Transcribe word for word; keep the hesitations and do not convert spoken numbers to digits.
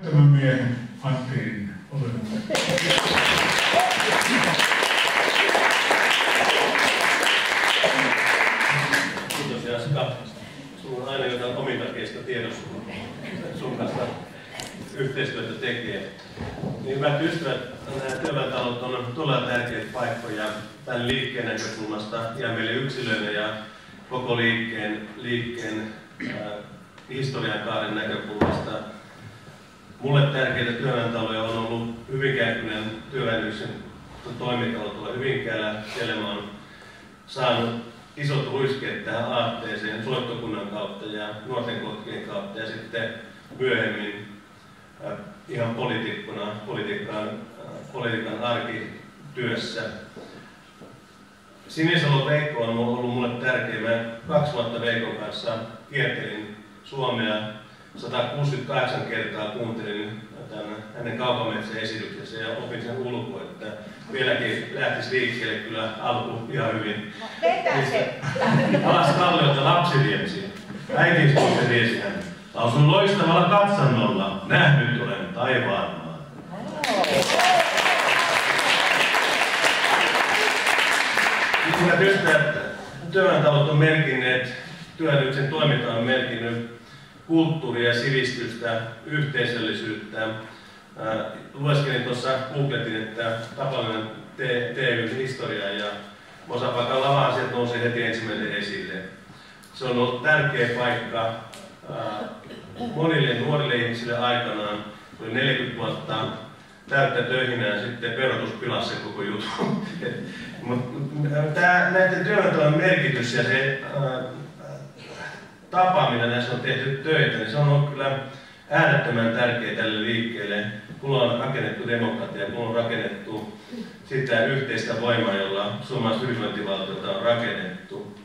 Tämän miehen Antti Rinne. Ole Kiitos Jaska. Sulla on aina jotain omintakeista tiedossa, sun kanssa yhteistyötä tekee. Niin hyvät ystävät, nämä työväentalot on todella tärkeitä paikkoja tämän liikkeen näkökulmasta ja meille yksilöinä ja koko liikkeen, liikkeen äh, historian kaaren näkökulmasta. Mulle tärkeitä työväentaloja on ollut Hyvinkääkylän työväenyksen toimitalo tuolla Hyvinkäällä. Siellä mä oon saanut isot ruiskeet tähän aatteeseen soittokunnan kautta ja nuorten kotkien kautta ja sitten myöhemmin äh, ihan poliitikkona, politiikan, äh, politiikan arkityössä. Sinisalon Veikko on ollut mulle tärkeä. Mä kaksi vuotta Veikon kanssa kiertelin Suomea sata kuusikymmentäkahdeksan kertaa, kuuntelin tämän, hänen kaupametsän esityksensä ja opin sen ulkoa, että vieläkin lähtisi liikkeelle kyllä alku ihan hyvin. Vetää se! Alas kalliolta lapsiriemsiin. Äitinsä se riesi hän. Lausun loistavalla katsannolla, nähnyt olen taivaan maan. Hyvät ystävät, työväentalot on merkinneet, työväenyksen toiminta on merkinnyt kulttuuria, sivistystä, yhteisöllisyyttä. Lueskelin tuossa, googletin, että Tapanainen T Y:n historiaa ja Mosapaikan lava-asiat nousi heti ensimmäinen esille. Se on ollut tärkeä paikka monille nuorille ihmisille aikanaan. Oli neljäkymmentä vuotta täyttä töihinä ja sitten verotus pilasi se koko juttu. Näiden työväentalojen merkitys ja se ää, tapa, millä näissä on tehty töitä, niin se on ollut kyllä äärettömän tärkeä tälle liikkeelle. Kun on rakennettu demokratia, kun on rakennettu sitä yhteistä voimaa, jolla suomalaista hyvinvointivaltiota on rakennettu.